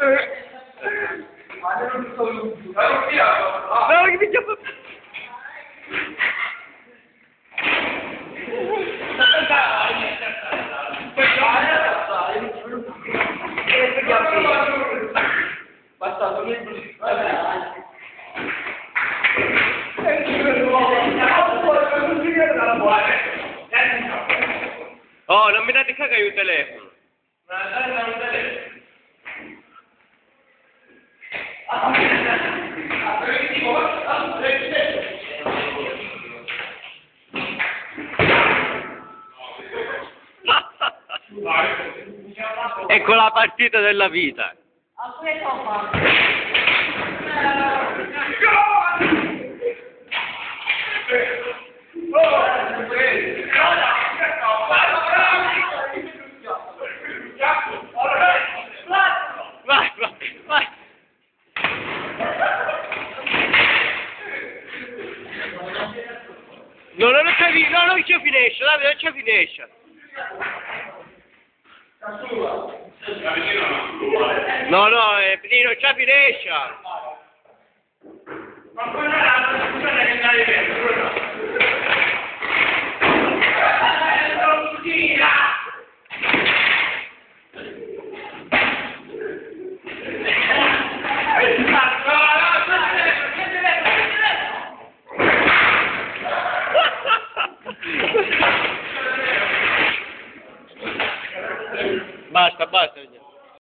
No, che mi chiama... Basta, Oh, non mi date cagare il telefono. Ecco la partita della vita. Vai, vai, vai. No, non ci finisce, Davide, non ci finisce. No, Pini, non ci finisce. Basta, basta.